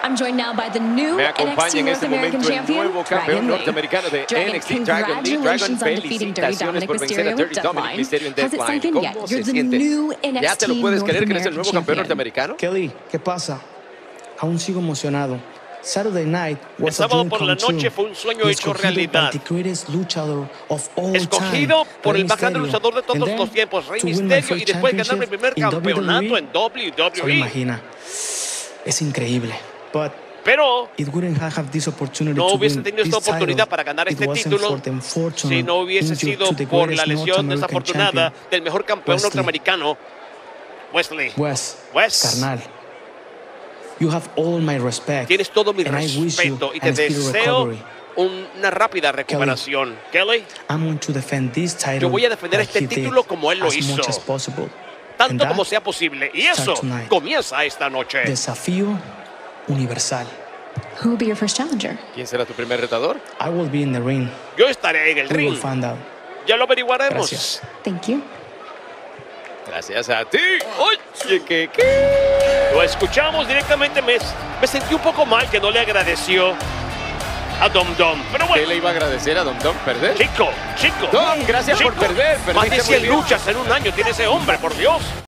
I'm joined now by the new Me NXT acompaña en North este American momento el champion, nuevo campeón Dragon Lee. norteamericano de Dragon, NXT, Dragon Lee. Dragon, congratulations on defeating Dirty felicitaciones Dominic por vencer a Mysterio Dirty with Dominic Deadline. Mysterio en Has it sunk Deadline. in yet? ¿Cómo You're se the siente? new ¿Ya te lo NXT puedes North creer que eres el American nuevo campeón champion? norteamericano? Kelly, ¿qué pasa? Aún sigo emocionado. Saturday night El was a sábado dream por come la noche true. fue un sueño Y hecho escogido realidad. by the greatest luchador of all Escogido time, por Rey el más grande Mysterio. luchador de And todos then, los tiempos, Rey to win my Mysterio, y first después ganar mi championship primer in campeonato WWE. en Solo WWE. imagina. Es increíble. But Pero it wouldn't have this opportunity no to hubiese win tenido esta this oportunidad title para ganar if este it wasn't título for the unfortunate si no hubiese injury sido to the por la greatest North lesión American desafortunada champion. del mejor campeón Wesley. norteamericano, Wesley. Wes, Wes. carnal, you have all my respect. Tienes todo mi and I wish you respeto y te an speedy deseo recovery. una rápida recuperación. Kelly, I'm going to defend this title yo voy a defender like este he did, título como él lo as hizo, much as possible. And tanto that como sea posible. Y eso starts tonight. comienza esta noche. Desafío universal. Who will be your first challenger? ¿Quién será tu primer retador? I will be in the ring. Yo estaré en el We will ring. find out. Ya lo averiguaremos. Gracias. Thank you. Gracias a ti. Oye, ¿qué? Lo escuchamos directamente. Me sentí un poco mal que no le agradeció a Dom Dom. Pero ¿Qué bueno, le iba a agradecer a Dom Dom perder? chico. Dom, gracias por perder. Más de Perdiste 100 muy bien. luchas en un año tiene ese hombre, por Dios.